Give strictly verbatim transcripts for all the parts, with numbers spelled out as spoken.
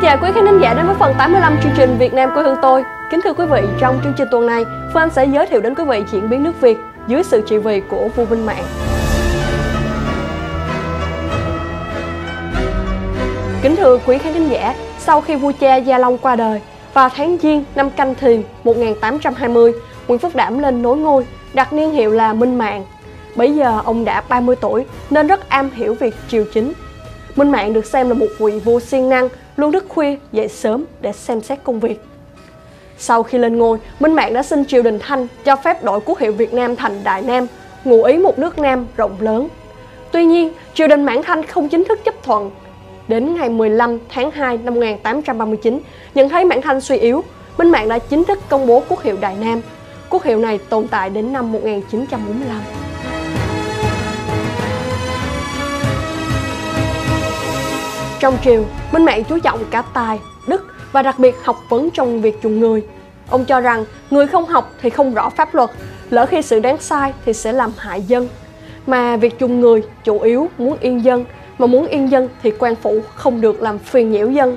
chào quý khán thính giả đến với phần tám mươi lăm chương trình Việt Nam quê hương tôi. Kính thưa quý vị, trong chương trình tuần này, Phương Anh sẽ giới thiệu đến quý vị diễn biến nước Việt dưới sự trị vì của vua Minh Mạng. Kính thưa quý khán thính giả, sau khi vua cha Gia Long qua đời, vào tháng Giêng năm Canh Thìn một nghìn tám trăm hai mươi, Nguyễn Phúc Đảm lên nối ngôi, đặt niên hiệu là Minh Mạng. Bấy giờ ông đã ba mươi tuổi nên rất am hiểu việc triều chính. Minh Mạng được xem là một vị vua siêng năng, luôn thức khuya dậy sớm để xem xét công việc. Sau khi lên ngôi, Minh Mạng đã xin triều đình Thanh cho phép đổi quốc hiệu Việt Nam thành Đại Nam, ngụ ý một nước Nam rộng lớn. Tuy nhiên, triều đình Mãn Thanh không chính thức chấp thuận. Đến ngày mười lăm tháng hai năm một nghìn tám trăm ba mươi chín, nhận thấy Mãn Thanh suy yếu, Minh Mạng đã chính thức công bố quốc hiệu Đại Nam. Quốc hiệu này tồn tại đến năm một nghìn chín trăm bốn mươi lăm. Trong triều, Minh Mạng chú trọng cả tài, đức và đặc biệt học vấn trong việc dùng người. Ông cho rằng người không học thì không rõ pháp luật, lỡ khi sự đáng sai thì sẽ làm hại dân. Mà việc dùng người chủ yếu muốn yên dân, mà muốn yên dân thì quan phủ không được làm phiền nhiễu dân.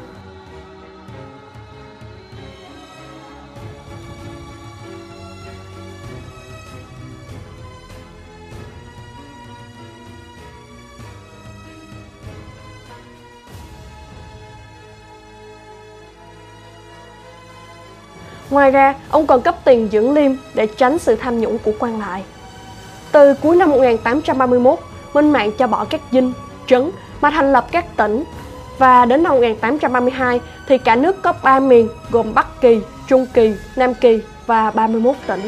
Ngoài ra, ông còn cấp tiền dưỡng liêm để tránh sự tham nhũng của quan lại. Từ cuối năm một nghìn tám trăm ba mươi mốt, Minh Mạng cho bỏ các dinh, trấn mà thành lập các tỉnh. Và đến năm một nghìn tám trăm ba mươi hai thì cả nước có ba miền gồm Bắc Kỳ, Trung Kỳ, Nam Kỳ và ba mươi mốt tỉnh.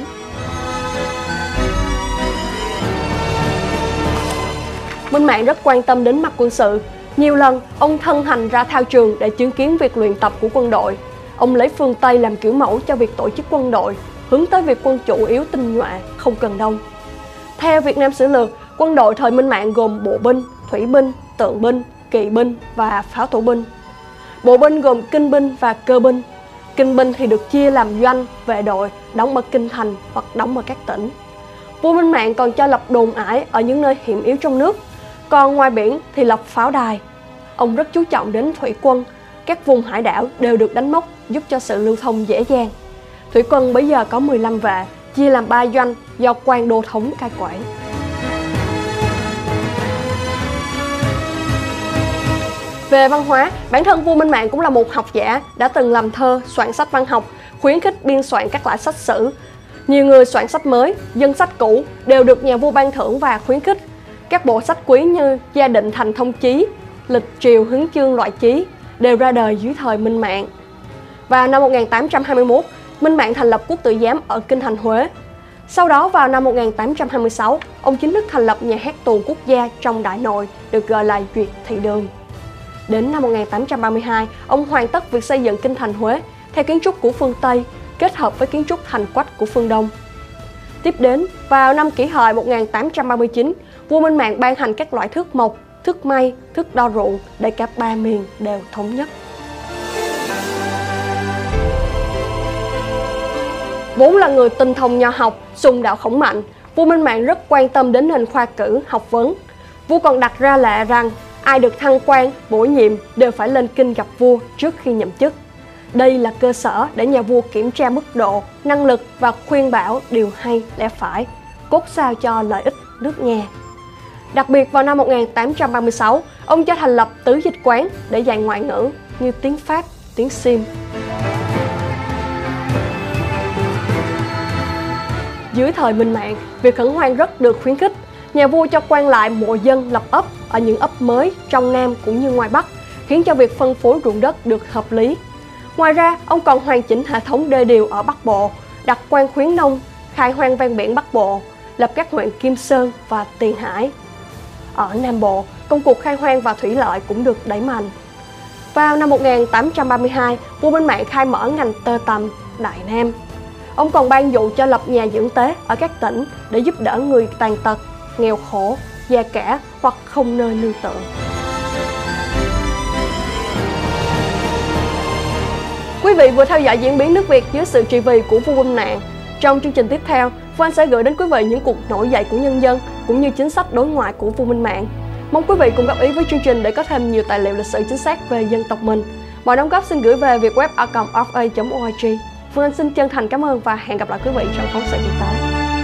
Minh Mạng rất quan tâm đến mặt quân sự. Nhiều lần, ông thân hành ra thao trường để chứng kiến việc luyện tập của quân đội. Ông lấy phương Tây làm kiểu mẫu cho việc tổ chức quân đội, hướng tới việc quân chủ yếu tinh nhuệ, không cần đông. Theo Việt Nam Sử Lược, quân đội thời Minh Mạng gồm bộ binh, thủy binh, tượng binh, kỵ binh và pháo thủ binh. Bộ binh gồm kinh binh và cơ binh. Kinh binh thì được chia làm doanh, vệ đội, đóng ở kinh thành hoặc đóng ở các tỉnh. Vua Minh Mạng còn cho lập đồn ải ở những nơi hiểm yếu trong nước, còn ngoài biển thì lập pháo đài. Ông rất chú trọng đến thủy quân. Các vùng hải đảo đều được đánh mốc giúp cho sự lưu thông dễ dàng. Thủy quân bây giờ có mười lăm vệ, chia làm ba doanh do quan đô thống cai quản. Về văn hóa, bản thân vua Minh Mạng cũng là một học giả, đã từng làm thơ, soạn sách văn học, khuyến khích biên soạn các loại sách sử. Nhiều người soạn sách mới, dân sách cũ đều được nhà vua ban thưởng và khuyến khích. Các bộ sách quý như Gia Định Thành Thông Chí, Lịch Triều Hứng Chương Loại Chí đều ra đời dưới thời Minh Mạng. Vào năm một nghìn tám trăm hai mươi mốt, Minh Mạng thành lập quốc tử giám ở kinh thành Huế. Sau đó vào năm một nghìn tám trăm hai mươi sáu, ông chính thức thành lập nhà hát tuồng quốc gia trong Đại Nội, được gọi là Duyệt Thị Đường. Đến năm một nghìn tám trăm ba mươi hai, ông hoàn tất việc xây dựng kinh thành Huế theo kiến trúc của phương Tây, kết hợp với kiến trúc thành Quách của phương Đông. Tiếp đến, vào năm Kỷ Hợi một nghìn tám trăm ba mươi chín, vua Minh Mạng ban hành các loại thước mộc, thước may, thước đo ruộng để cả ba miền đều thống nhất. Vốn là người tinh thông nho học, sùng đạo khổng mạnh, vua Minh Mạng rất quan tâm đến nền khoa cử, học vấn. Vua còn đặt ra lệ rằng ai được thăng quan, bổ nhiệm đều phải lên kinh gặp vua trước khi nhậm chức. Đây là cơ sở để nhà vua kiểm tra mức độ, năng lực và khuyên bảo điều hay lẽ phải, cốt sao cho lợi ích nước nhà. Đặc biệt vào năm một nghìn tám trăm ba mươi sáu, ông cho thành lập tứ dịch quán để dạy ngoại ngữ như tiếng Pháp, tiếng Sim. Dưới thời Minh Mạng, việc khẩn hoang rất được khuyến khích. Nhà vua cho quan lại mộ dân lập ấp ở những ấp mới trong Nam cũng như ngoài Bắc, khiến cho việc phân phối ruộng đất được hợp lý. Ngoài ra, ông còn hoàn chỉnh hệ thống đê điều ở Bắc Bộ, đặt quan khuyến nông, khai hoang ven biển Bắc Bộ, lập các huyện Kim Sơn và Tiền Hải. Ở Nam Bộ, công cuộc khai hoang và thủy lợi cũng được đẩy mạnh. Vào năm một nghìn tám trăm ba mươi hai, vua Minh Mạng khai mở ngành tơ tằm Đại Nam. Ông còn ban dụ cho lập nhà dưỡng tế ở các tỉnh để giúp đỡ người tàn tật, nghèo khổ, già cả hoặc không nơi nương tựa. Quý vị vừa theo dõi diễn biến nước Việt dưới sự trị vì của vua Minh Mạng. Trong chương trình tiếp theo, Phương Anh sẽ gửi đến quý vị những cuộc nổi dậy của nhân dân cũng như chính sách đối ngoại của vua Minh Mạng. Mong quý vị cùng góp ý với chương trình để có thêm nhiều tài liệu lịch sử chính xác về dân tộc mình. Mọi đóng góp xin gửi về vietweb a còng f a chấm org. Phương Anh xin chân thành cảm ơn và hẹn gặp lại quý vị trong phóng sự tiếp tới.